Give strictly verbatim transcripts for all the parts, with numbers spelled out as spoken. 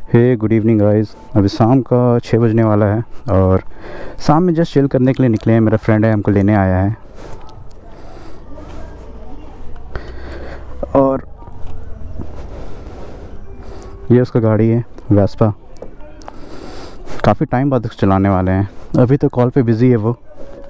हे good evening guys. अभी शाम का छः बजने वाला है और शाम में जस्ट चिल करने के लिए निकले हैं। मेरा फ्रेंड है, हमको लेने आया है। और ये उसका गाड़ी है वेस्पा। काफ़ी टाइम बाद उसको चलाने वाले हैं। अभी तो कॉल पे बिज़ी है वो।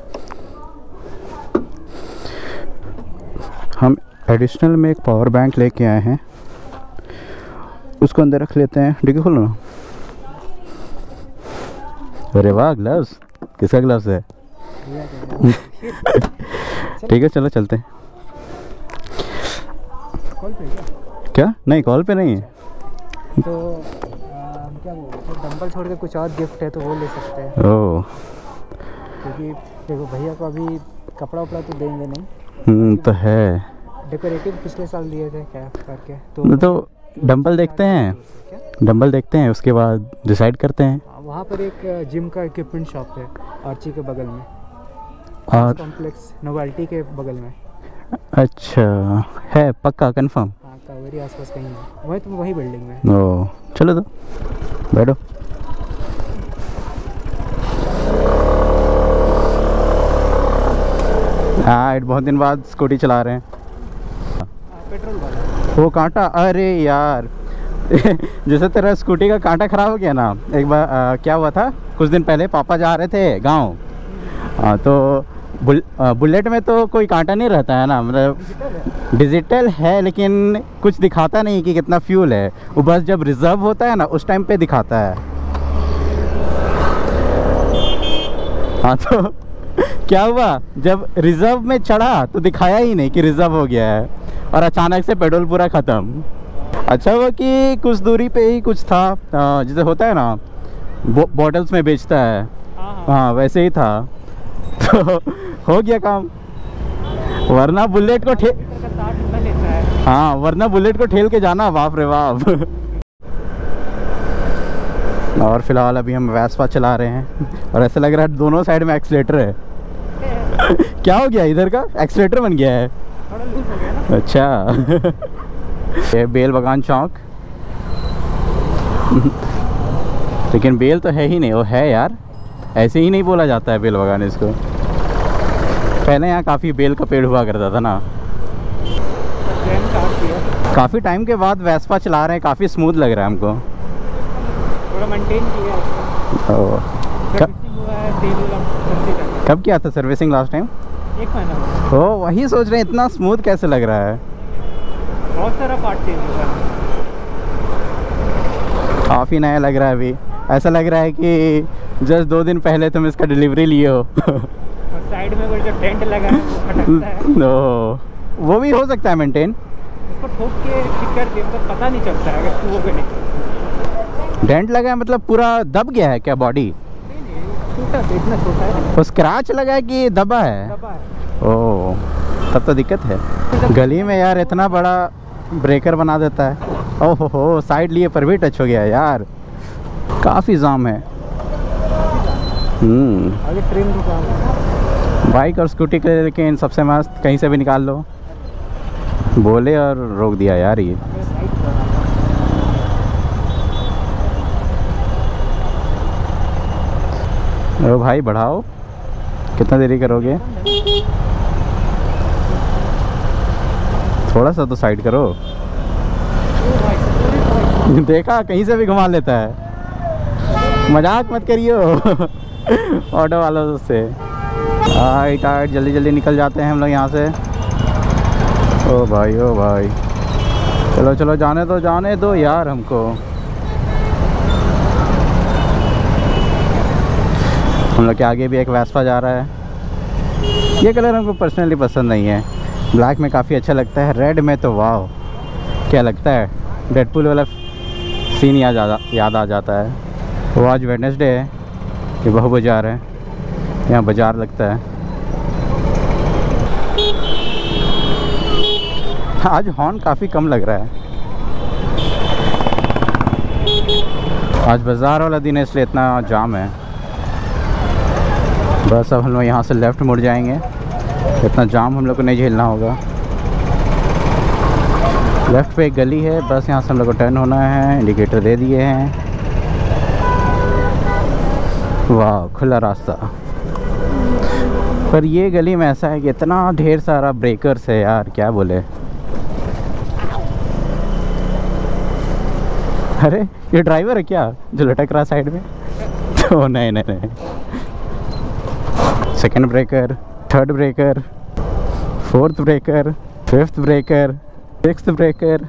हम एडिशनल में एक पावर बैंक लेके आए हैं, उसको अंदर रख लेते हैं। डिक्की खोलो ना। अरे वाह, ग्लव्स। किसका ग्लव्स है? ठीक है, चलो चलते हैं। कॉल पे क्या? क्या? नहीं, कॉल पे नहीं है। तो आ, क्या बोलते, डंबल छोड़ के कुछ और गिफ्ट है तो वो ले सकते हैं। ओह, क्योंकि देखो भैया को अभी कपड़ा उपड़ा तो देंगे नहीं। हम्म तो है। डेकोरेटिव पिछले साल दिए थे क्या करके, तो तो डंबल देखते हैं, डंबल देखते हैं, उसके बाद डिसाइड करते हैं। वहाँ पर एक जिम का इक्विपमेंट शॉप है आर्ची के बगल में, और कॉम्प्लेक्स नोवेल्टी के बगल में। अच्छा है, पक्का कंफर्म? हाँ, कावेरी आसपास कहीं है, वही तुम वही बिल्डिंग में। ओह चलो तो बैठो। हाँ, बहुत दिन बाद स्कूटी चला रहे हैं। पेट्रोल वाला वो कांटा, अरे यार जैसे तेरा स्कूटी का कांटा खराब हो गया ना एक बार। आ, क्या हुआ था, कुछ दिन पहले पापा जा रहे थे गांव, आ, तो बुल, आ, बुलेट में तो कोई कांटा नहीं रहता है ना, मतलब डिजिटल है लेकिन कुछ दिखाता नहीं कि कितना फ्यूल है। वो बस जब रिजर्व होता है ना उस टाइम पे दिखाता है। हाँ, तो क्या हुआ, जब रिजर्व में चढ़ा तो दिखाया ही नहीं कि रिजर्व हो गया है, और अचानक से पेट्रोल पूरा ख़त्म। अच्छा हुआ कि कुछ दूरी पे ही कुछ था, जैसे होता है ना बॉटल्स में बेचता है। हाँ, हाँ वैसे ही था, तो हो गया काम। वरना बुलेट को ठे लेता है। हाँ, वरना बुलेट को ठेल के जाना, बाप रे बाप। और फिलहाल अभी हम वेस्पा चला रहे हैं और ऐसा लग रहा है दोनों साइड में एक्सीलेटर है। क्या हो गया, इधर का एक्सीलेटर बन गया है? थोड़ा लूज हो गया ना। अच्छा ये बेल बगान चौक। लेकिन बेल तो है ही नहीं, वो है यार, ऐसे ही नहीं बोला जाता है बेल बगान इसको। पहले यहाँ काफ़ी बेल का पेड़ हुआ करता था ना। काफ़ी टाइम के बाद वेस्पा चला रहे हैं, काफ़ी स्मूथ लग रहा है हमको। थोड़ा मेंटेन किया है। ओह, सर्विसिंग हुआ है, तेल वाला। कब किया था सर्विसिंग लास्ट टाइम? एक महीना हुआ। ओ, वही सोच रहे हैं इतना स्मूथ कैसे लग रहा है। बहुत सारा पार्ट चेंज हुआ है, काफ़ी नया लग रहा है अभी। ऐसा लग रहा है कि जस्ट दो दिन पहले तुम इसका डिलीवरी लिए हो। और साइड में वो जो डेंट लगा है वो खटकता है। ओह, वो भी हो सकता है मेंटेन। उसको ठोक के ठीक कर दिया तो पता नहीं चलता है अगर वो नहीं। डेंट लगा है मतलब पूरा दब गया है क्या बॉडी? छोटा सा, इतना छोटा है। वो स्क्रैच लगा है कि दबा है? दबा है। ओह, तब तो दिक्कत है। गली में यार इतना बड़ा ब्रेकर बना देता है। ओह हो हो, साइड लिए पर भी टच हो गया यार, काफ़ी जाम है। हम्म आगे ट्रेन रुका। बाइक और स्कूटी के लेकिन सबसे मस्त, कहीं से भी निकाल लो। बोले और रोक दिया यार ये। ओ भाई बढ़ाओ, कितना देरी करोगे? थोड़ा सा तो साइड करो। देखा, कहीं से भी घुमा लेता है। मजाक मत करियो ऑटो वालों से। हाइट हाइट, जल्दी जल्दी निकल जाते हैं हम लोग यहाँ से। ओ भाई ओ भाई, चलो चलो, जाने दो जाने दो यार हमको। हम लोग के आगे भी एक वेस्पा जा रहा है। ये कलर हमको पर्सनली पसंद नहीं है। ब्लैक में काफ़ी अच्छा लगता है, रेड में तो वाह क्या लगता है, डेडपूल वाला सीन याद आ याद आ जाता है। वो आज वेडनेसडे है, ये बहु बाज़ार है, यहाँ बाज़ार लगता है। आज हॉर्न काफ़ी कम लग रहा है। आज बाज़ार वाला दिन है इसलिए इतना जाम है। बस अब हम लोग यहाँ से लेफ़्ट मुड़ जाएंगे, इतना जाम हम लोग को नहीं झेलना होगा। लेफ़्ट पे एक गली है, बस यहाँ से हम लोग को टर्न होना है। इंडिकेटर दे दिए हैं। वाह खुला रास्ता। पर ये गली में ऐसा है कि इतना ढेर सारा ब्रेकर्स है यार, क्या बोले। अरे ये ड्राइवर है क्या जो लटक रहा साइड में? तो नहीं नहीं नहीं। Second breaker, third breaker, fourth breaker, fifth breaker, sixth breaker.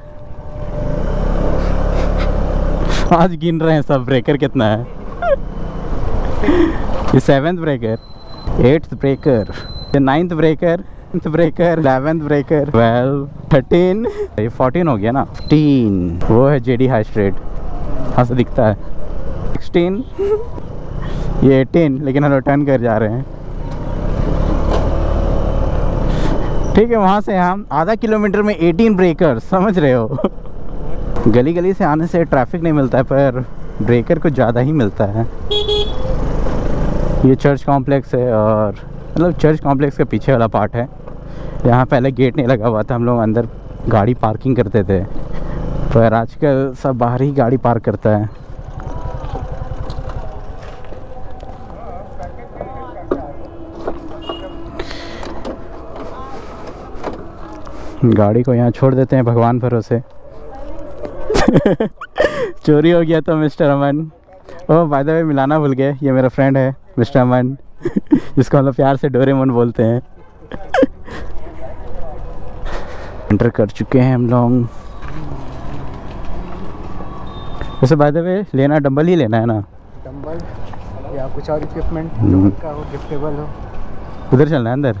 आज गिन रहे हैं सब ब्रेकर कितना है। ये सेवेंथ ब्रेकर, एट्थ ब्रेकर, ये ninth breaker, tenth breaker, eleventh breaker, twelve, thirteen, ये फोर्टीन हो गया ना। फिफ्टीन वो है जेडी हाई स्ट्रीट, हाँ से दिखता है। सिक्सटीन, ये एटीन, लेकिन हम टर्न कर जा रहे हैं। ठीक है, वहाँ से हम आधा किलोमीटर में एटीन ब्रेकर, समझ रहे हो। गली गली से आने से ट्रैफिक नहीं मिलता है, पर ब्रेकर को ज़्यादा ही मिलता है। ये चर्च कॉम्प्लेक्स है, और मतलब चर्च कॉम्प्लेक्स के पीछे वाला पार्ट है। यहाँ पहले गेट नहीं लगा हुआ था, हम लोग अंदर गाड़ी पार्किंग करते थे, पर आजकल सब बाहर ही गाड़ी पार्क करता है। गाड़ी को यहाँ छोड़ देते हैं भगवान भरोसे। चोरी हो गया तो mister Aman. Oh by the way मिलाना भूल गए, ये मेरा फ्रेंड है मिस्टर अमन, जिसको हम लोग प्यार से डोरेमोन बोलते हैं। एंटर कर चुके हैं हम लोग। वैसे बाय द वे लेना डंबल ही लेना है ना, डंबल या कुछ और इक्विपमेंट जो उनका हो, गिफ्टेबल हो। उधर चलना है अंदर,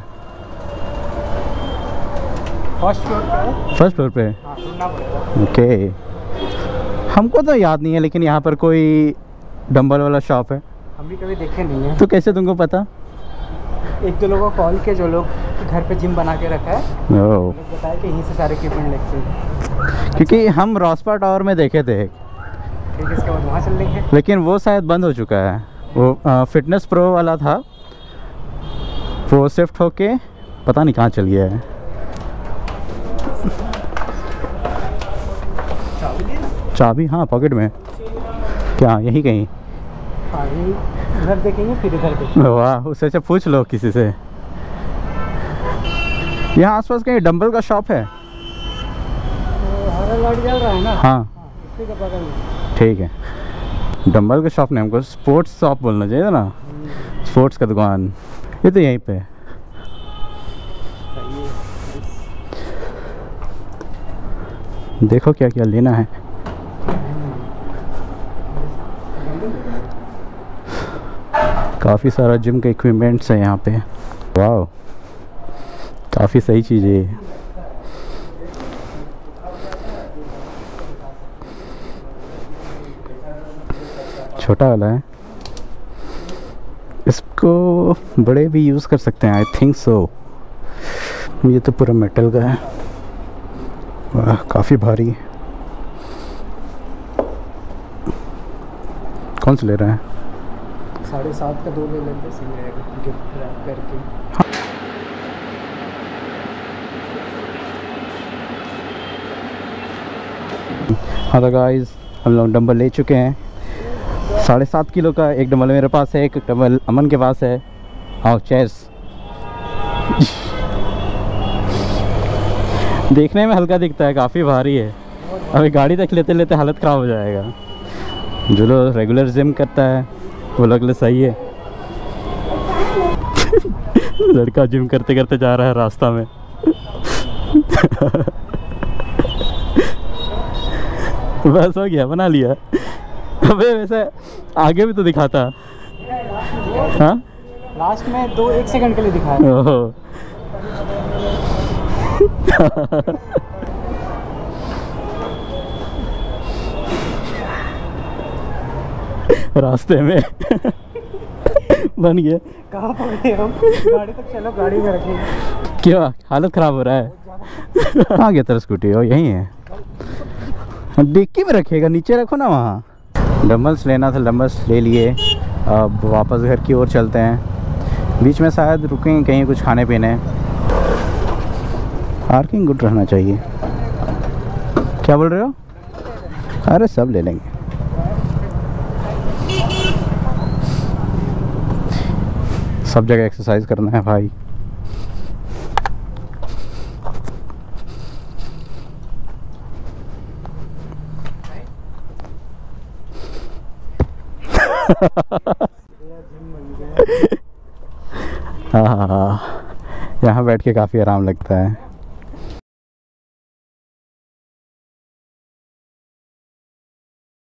फर्स्ट फ्लोर पे है। फर्स्ट फ्लोर पे हाँ, ढूंढना पड़ेगा। ओके, हमको तो याद नहीं है, लेकिन यहाँ पर कोई डंबल वाला शॉप है। हम भी कभी देखे नहीं है। तो कैसे तुमको पता? एक दो लोगों को कॉल किया जो लोग घर पे जिम बना के रखा है, ओह, लोग बताया कि यहीं से सारे इक्विपमेंट लेते हैं। क्योंकि हम रॉसपा टावर में देखे थे, ठीक है, इसके बाद वहाँ चल लेंगे। लेकिन वो शायद बंद हो चुका है। वो फिटनेस प्रो वाला था, वो शिफ्ट होके पता नहीं कहाँ चल गया है। चाबी हाँ पॉकेट में, क्या यही कहीं? हाँ, इधर देखेंगे फिर इधर देखेंगे। वाह, उससे अच्छा पूछ लो किसी से। यहाँ आसपास कहीं डंबल का शॉप है? हरा लाइट जल रहा है ना। हाँ उसी के बगल में। ठीक है, डंबल का शॉप नहीं, हमको स्पोर्ट्स शॉप बोलना चाहिए था ना, स्पोर्ट्स का दुकान। ये तो यहीं पे है। देखो क्या क्या लेना है। काफ़ी सारा जिम का इक्विपमेंट्स है यहाँ पे। वाह, काफ़ी सही चीज़ है ये। छोटा वाला है, इसको बड़े भी यूज़ कर सकते हैं, आई थिंक सो। ये तो पूरा मेटल का है। वाह, काफ़ी भारी है। कौन सा ले रहा है? साढ़े सात का दो ले लेते, सही रहेगा गिफ्ट रैप करके। हाँ तो गाइस, हम लोग डंबल ले चुके हैं। साढ़े सात किलो का एक डंबल मेरे पास है, एक डंबल अमन के पास है। आओ चेयर्स। देखने में हल्का दिखता है, काफ़ी भारी है। अभी गाड़ी तक लेते लेते हालत ख़राब हो जाएगा। जो लोग रेगुलर जिम करता है वो लोग ले सही है। लड़का जिम करते करते जा रहा है रास्ता में। बस हो गया, बना लिया। अबे वैसे आगे भी तो दिखाता। हाँ, लास्ट में दो एक सेकंड के लिए दिखाया। ओहो। रास्ते में बन गया। कहाँ पकड़े हम? गाड़ी तक चलो, गाड़ी में रखेंगे। क्यों, हालत ख़राब हो रहा है? कहाँ गया तेरा स्कूटी? हो यहीं है, डिक्की में रखेगा, नीचे रखो ना वहाँ। डंबल्स लेना था, डंबल्स ले लिए। अब वापस घर की ओर चलते हैं। बीच में शायद रुकेंगे कहीं कुछ खाने पीने। पार्किंग गुड रहना चाहिए। क्या बोल रहे हो? अरे सब ले लेंगे। सब जगह एक्सरसाइज करना है भाई। हाँ हाँ हाँ, यहाँ बैठ के काफ़ी आराम लगता है।